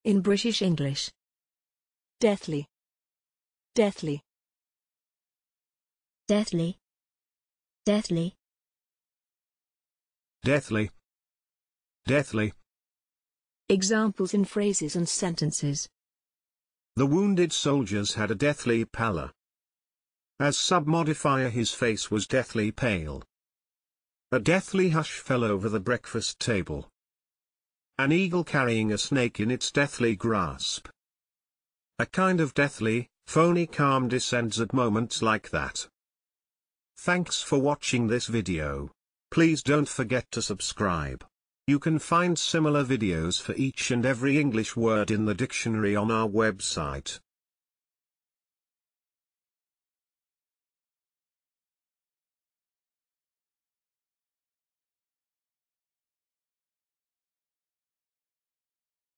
In British English. Deathly. Deathly. Deathly. Deathly. Deathly. Deathly. Examples in phrases and sentences. The wounded soldiers had a deathly pallor. As submodifier, his face was deathly pale. A deathly hush fell over the breakfast table. An eagle carrying a snake in its deathly grasp. A kind of deathly, phony calm descends at moments like that. Thanks for watching this video. Please don't forget to subscribe. You can find similar videos for each and every English word in the dictionary on our website.